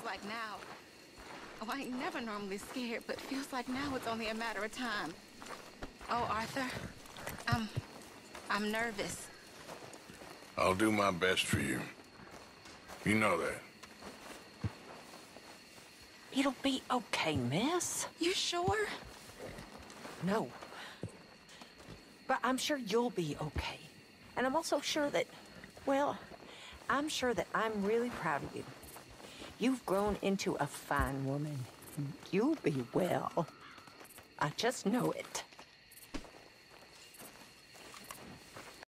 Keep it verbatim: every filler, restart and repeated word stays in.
feels like now. Oh, I ain't never normally scared, but feels like now it's only a matter of time. Oh, Arthur, I'm... I'm nervous. I'll do my best for you. You know that. It'll be okay, miss. You sure? No. But I'm sure you'll be okay. And I'm also sure that, well, I'm sure that I'm really proud of you. You've grown into a fine woman. And you'll be well. I just know it.